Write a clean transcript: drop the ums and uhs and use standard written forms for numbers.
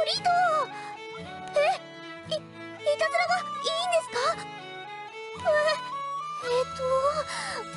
リート。いたずらがいいんですか？